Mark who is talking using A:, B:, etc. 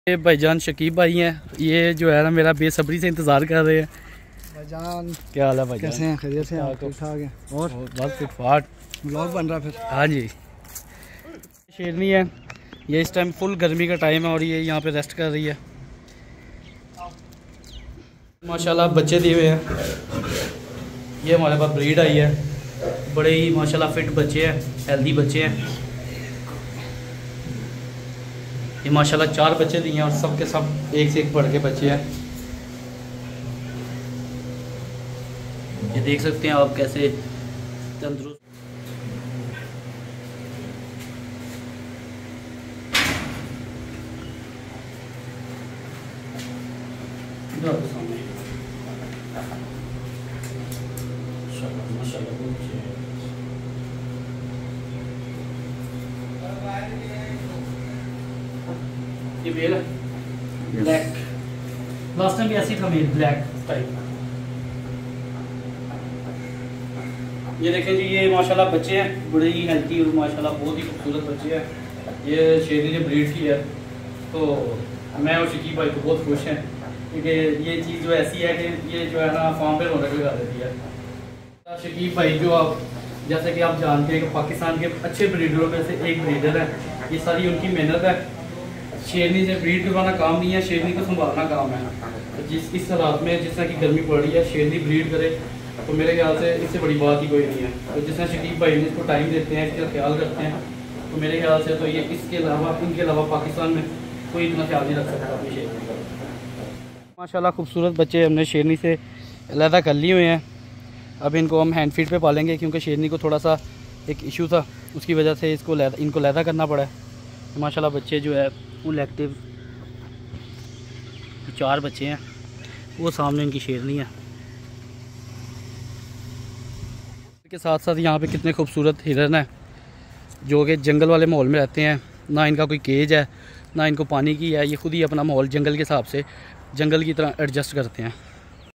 A: ये भाईजान शकीब भाई हैं, ये जो है ना मेरा बेसब्री से इंतज़ार कर रहे हैं।
B: भाईजान
A: क्या हाल है भाईजान?
B: कैसे हैं? खैरियत से हैं? ठीक ठाक हैं। और
A: बस फिटफाट
B: ब्लॉग बन रहा है फिर।
A: हाँ जी, शेरनी है ये, इस टाइम फुल गर्मी का टाइम है और ये यहाँ पे रेस्ट कर रही है। माशाल्लाह बच्चे दिए हुए हैं। ये हमारे पास ब्रीड आई है, बड़े ही माशाल्लाह फिट बच्चे हैं, हेल्दी बच्चे हैं। ये माशाल्लाह 4 बच्चे दिए हैं और सब के सब एक से एक बढ़ के बच्चे हैं। ये देख सकते हैं आप कैसे तंदुरुस्त। ये मेल है, ब्लैक। लास्ट टाइम भी ऐसी था मेल, ब्लैक टाइप। ये देखें जी, ये माशाल्लाह बच्चे हैं, बड़े ही हेल्थी और माशाल्लाह बहुत ही खूबसूरत बच्चे हैं। ये शेरनी ने ब्रीड की है, तो मैं और शकीब भाई को बहुत खुश हैं क्योंकि ये चीज़ जो ऐसी है कि ये जो है ना फार्म पे रौनक लगा देती है। शकीब भाई जो आप जैसे कि आप जानते हैं कि पाकिस्तान के अच्छे ब्रीडरों में से एक ब्रीडर है, ये सारी उनकी मेहनत है। शेरनी से ब्रीड करवाना काम नहीं है, शेरनी को संभालना काम है। तो इस हालात में जिस तरह की गर्मी पड़ रही है, शेरनी ब्रीड करे तो मेरे ख्याल से इससे बड़ी बात ही कोई नहीं है। तो जिस तरह शकीब भाई ने इसको टाइम देते हैं, इसका ख्याल रखते हैं, तो मेरे ख्याल से तो ये इसके अलावा इनके अलावा पाकिस्तान में कोई इतना ख्याल नहीं रख सकता अपनी शेरनी का। माशाल्लाह खूबसूरत बच्चे हमने शेरनी से अलहदा कर लिए हुए हैं। अब इनको हम हैंड फीड पे पालेंगे क्योंकि शेरनी को थोड़ा सा एक इशू था, उसकी वजह से इनको अलहदा करना पड़ा है। माशाल्लाह बच्चे जो है फुल एक्टिव, 4 बच्चे हैं, वो सामने इनकी शेरनी है। के साथ साथ यहाँ पे कितने खूबसूरत हिरन हैं जो कि जंगल वाले माहौल में रहते हैं। ना इनका कोई केज है, ना इनको पानी की है, ये खुद ही अपना माहौल जंगल के हिसाब से जंगल की तरह एडजस्ट करते हैं।